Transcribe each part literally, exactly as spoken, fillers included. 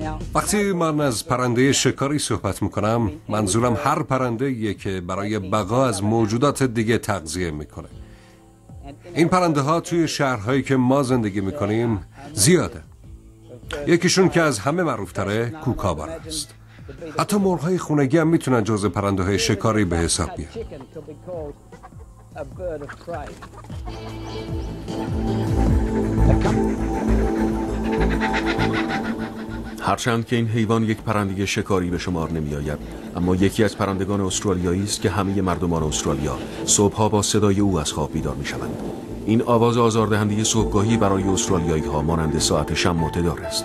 وقتی من از پرنده شکاری صحبت میکنم منظورم هر پرنده یه که برای بقا از موجودات دیگه تغذیه میکنه. این پرنده ها توی شهرهایی که ما زندگی میکنیم زیاده. یکیشون که از همه معروفتره کوکابارا است. حتی مرغ‌های خونگی هم میتونن جزء پرنده های شکاری به حساب بیان. هرچند که این حیوان یک پرنده شکاری به شمار نمی آید، اما یکی از پرندگان استرالیایی است که همه مردمان استرالیا صبحها با صدای او از خواب بیدار می شوند. این آواز آزاردهنده صبحگاهی برای استرالیایی ها مانند ساعت شم معتدار است.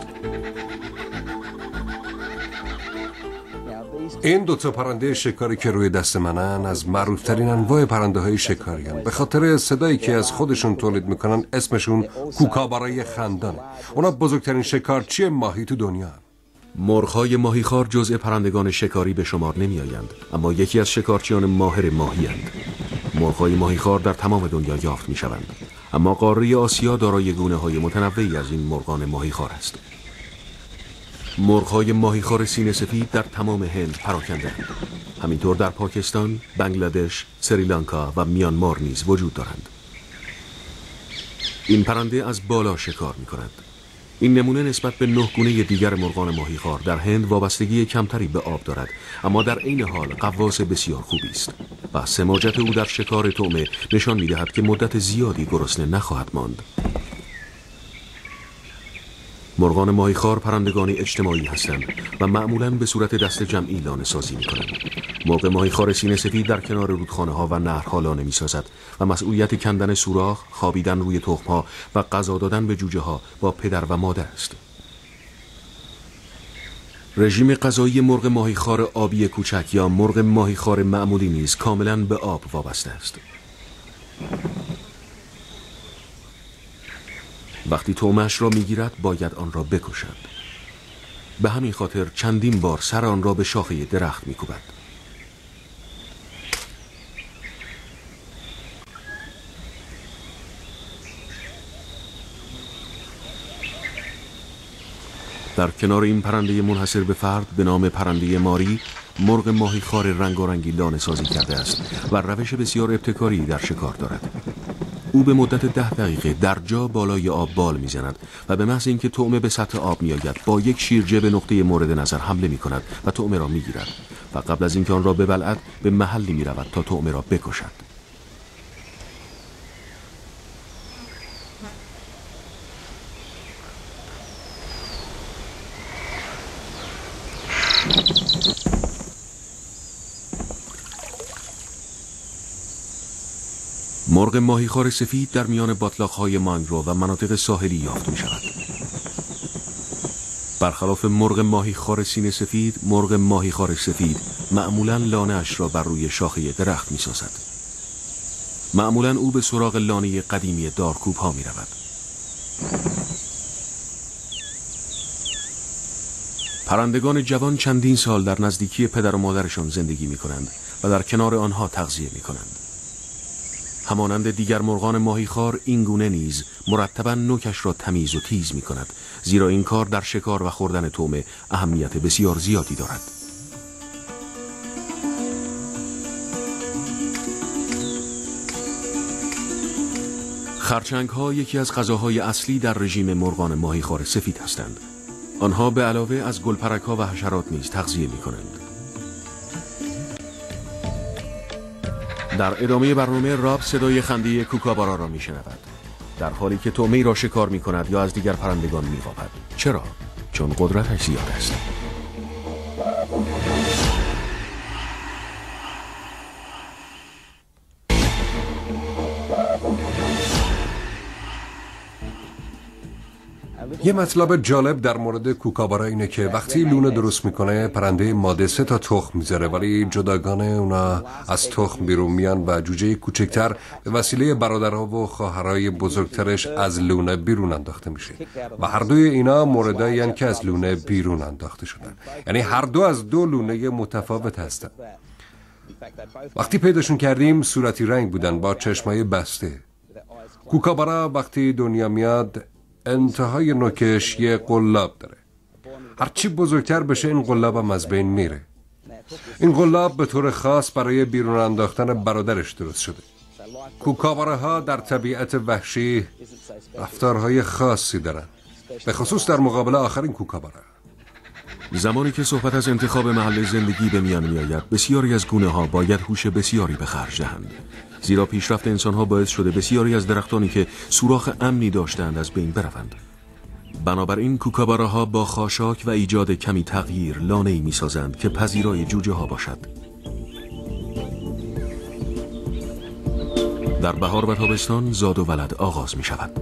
این دوتا پرنده شکاری که روی دست منن از معروفترین انواع پرنده های شکاری هن. به خاطر صدایی که از خودشون تولید میکنن اسمشون کوکابارای خندانه. اونا بزرگترین شکارچی ماهی تو دنیا هن. مرغ‌های ماهیخوار جزء پرندگان شکاری به شمار نمی آیند، اما یکی از شکارچیان ماهر ماهی هند. مرغ‌های ماهیخوار در تمام دنیا یافت می شوند، اما قاره آسیا دارای گونه‌های متنوعی از این مرغان ماهیخوار است. مرغ‌های ماهیخوار سینه سفید در تمام هند پراکنده‌اند. همینطور در پاکستان، بنگلادش، سریلانکا و میانمار نیز وجود دارند. این پرنده از بالا شکار می‌کند. این نمونه نسبت به نه گونه دیگر مرغان ماهیخوار در هند وابستگی کمتری به آب دارد، اما در عین حال غواص بسیار خوبی است و سماجت او در شکار طعمه نشان می‌دهد که مدت زیادی گرسنه نخواهد ماند. مرغان ماهیخوار پرندگانی اجتماعی هستند و معمولاً به صورت دست جمعی لانه سازی می‌کنند. مرغ ماهیخوار سینه سفید در کنار رودخانه‌ها و نهرها لانه می‌سازد و مسئولیت کندن سوراخ، خوابیدن روی تخم‌ها و غذا دادن به جوجه‌ها با پدر و مادر است. رژیم غذایی مرغ ماهیخوار آبی کوچک یا مرغ ماهیخوار معمولی نیز کاملاً به آب وابسته است. وقتی طعمه‌اش را میگیرد باید آن را بکشد. به همین خاطر چندین بار سر آن را به شاخه درخت میکوبد. در کنار این پرنده منحصر به فرد به نام پرنده ماری، مرغ ماهیخوار رنگارنگی لانه سازی کرده است و روش بسیار ابتکاری در شکار دارد. او به مدت ده دقیقه در جا بالای آب بال میزند و به محض اینکه طعمه به سطح آب میآید با یک شیرجه به نقطه مورد نظر حمله می کند و طعمه را میگیرد و قبل از اینکه آن را ببلعد به محلی می رود تا طعمه را بکشد. مرغ ماهیخوار سفید در میان باتلاق‌های مانگرو و مناطق ساحلی یافت می شود. برخلاف مرغ ماهیخوار سینه سفید، مرغ ماهیخوار سفید معمولاً لانه اش را بر روی شاخه درخت می سازد. معمولاً او به سراغ لانه قدیمی دارکوب ها می رود. پرندگان جوان چندین سال در نزدیکی پدر و مادرشان زندگی می کنند و در کنار آنها تغذیه می کنند. همانند دیگر مرغان ماهیخوار این گونه نیز مرتباً نوکش را تمیز و تیز می کند، زیرا این کار در شکار و خوردن طعمه اهمیت بسیار زیادی دارد. خرچنگ ها یکی از غذاهای اصلی در رژیم مرغان ماهیخوار سفید هستند. آنها به علاوه از گلپرک ها و حشرات نیز تغذیه می کنند. در ادامه برنامه راب صدای خنده کوکابارا را می شنود، در حالی که طعمه‌ای را شکار می کند یا از دیگر پرندگان می قاپد. چرا؟ چون قدرتش زیاد است. یه مطلب جالب در مورد کوکابارا اینه که وقتی لونه درست میکنه پرنده ماده سه تا تخم میذاره، ولی جداگانه اونا از تخم بیرون میان و جوجه کوچکتر به وسیله برادرها و خواهرای بزرگترش از لونه بیرون انداخته میشه و هر دوی اینا موردایی هستند که از لونه بیرون انداخته شدن. یعنی هر دو از دو لونه متفاوت هستن. وقتی پیداشون کردیم صورتی رنگ بودن با چشمای بسته. کوکابارا وقتی دنیا میاد انتهای نوکش یه قلاب داره. هرچی بزرگتر بشه این قلاب هم از بین میره. این قلاب به طور خاص برای بیرون انداختن برادرش درست شده. کوکاواره‌ها در طبیعت وحشی رفتارهای خاصی دارن، به خصوص در مقابل آخرین کوکاواره. زمانی که صحبت از انتخاب محل زندگی به میان میآید، بسیاری از گونه‌ها باید هوش بسیاری به خرج دهند، زیرا پیشرفت انسان‌ها باعث شده بسیاری از درختانی که سوراخ امنی داشتند از بین بروند. بنابراین کوکاواره‌ها با خاشاک و ایجاد کمی تغییر لانه‌ای می‌سازند که پذیرای جوجه‌ها باشد. در بهار و تابستان زاد و ولد آغاز می‌شود.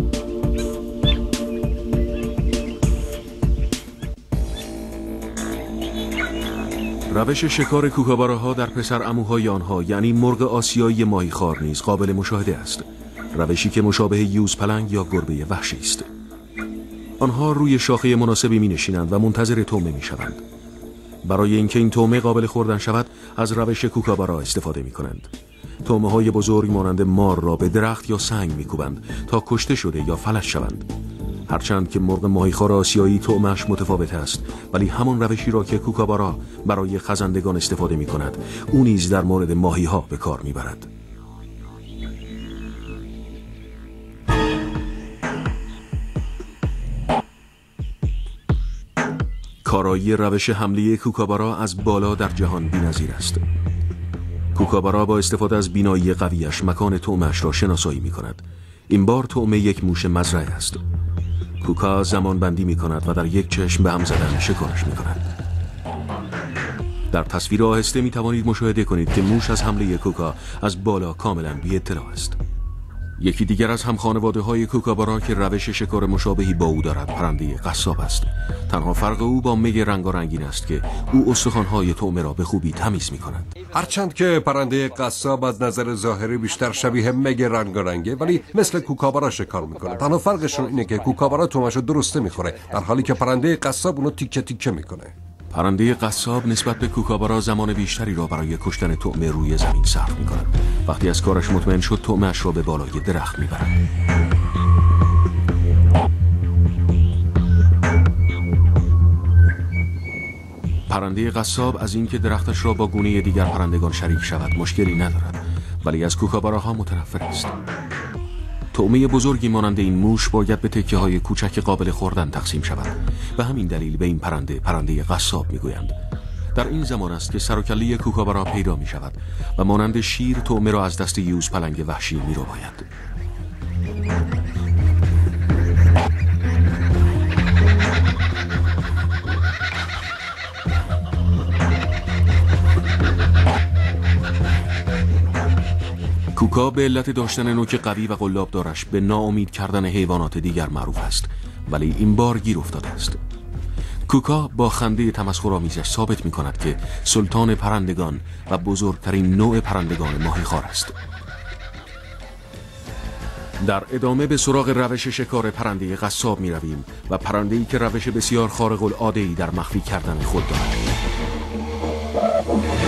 روش شکار کوکاواره‌ها در پسر عموهای آنها، یعنی مرغ آسیایی ماهیخوار، نیز قابل مشاهده است. روشی که مشابه یوز پلنگ یا گربه وحشی است. آنها روی شاخه مناسبی می نشینند و منتظر طعمه می شوند. برای اینکه این طعمه قابل خوردن شود، از روش کوکاوارا استفاده می کنند. طعمه های بزرگ مانند مار را به درخت یا سنگ می کوبند تا کشته شده یا فلج شوند. هرچند که مرغ ماهیخوار آسیایی طعمه‌اش متفاوت است، ولی همان روشی را که کوکاوارا برای خزندگان استفاده می کند، او نیز در مورد ماهی‌ها به کار می برد. کارایی روش حمله کوکاوارا از بالا در جهان بی‌نظیر است. کوکاوارا با استفاده از بینایی قویش مکان طعمه‌اش را شناسایی می کند. این بار طعمه یک موش مزرعه است. کوکا زمان بندی می کند و در یک چشم به هم زدن شکارش می کند. در تصویر آهسته می توانید مشاهده کنید که موش از حمله کوکا از بالا کاملا بی اطلاع است. یکی دیگر از هم خانواده های کوکاوارا که روش شکار مشابهی با او دارد پرنده قصاب است. تنها فرق او با مگ رنگارنگین است که او استخوان‌های طعمه را به خوبی تمیز می کند. هرچند که پرنده قصاب از نظر ظاهری بیشتر شبیه مگ رنگارنگه، ولی مثل کوکاوارا شکار میکنه. تنها فرقشون اینه که کوکاوارا طعمه‌شو درسته میخوره، در حالی که پرنده قصاب اونو تیکه تیکه میکنه. پرنده قصاب نسبت به کوکاوارا زمان بیشتری را برای کشتن طعمه روی زمین صرف می‌کند. وقتی از کارش مطمئن شد، طعمه‌اش را به بالای درخت می‌برد. پرنده قصاب از اینکه درختش را با گونه دیگر پرندگان شریک شود مشکلی ندارد، ولی از کوکاوارها متنفر است. طعمه بزرگی مانند این موش باید به تکه های کوچک قابل خوردن تقسیم شود. به همین دلیل به این پرنده پرنده قصاب میگویند. در این زمان است که سر و کله کوکاوارا پیدا می شود و مانند شیر طعمه را از دست یوز پلنگ وحشی می رو باید. کوکا به علت داشتن نوک قوی و قلابدارش به ناامید کردن حیوانات دیگر معروف است، ولی این بار گیر افتاده است. کوکا با خنده تمسخرآمیزش ثابت می کند که سلطان پرندگان و بزرگترین نوع پرندگان ماهیخوار است. در ادامه به سراغ روش شکار پرنده قصاب می رویم و پرنده‌ای که روش بسیار خارق العاده‌ای در مخفی کردن خود دارد.